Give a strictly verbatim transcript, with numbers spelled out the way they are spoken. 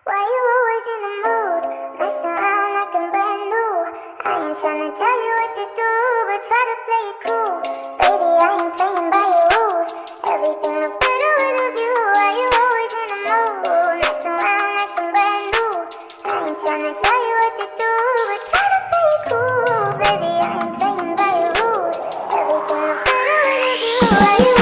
Why you always in the mood? Mess around like I'm brand new. I ain't tryna tell you what to do, but try to play it cool. Baby, I ain't playing by your rules. Everything look better with a view. Why you always in the mood? Mess around like I'm brand new. I ain't tryna tell you what to do, but try to play it cool. Baby, I ain't playing by your rules. Everything look better with a view. Why you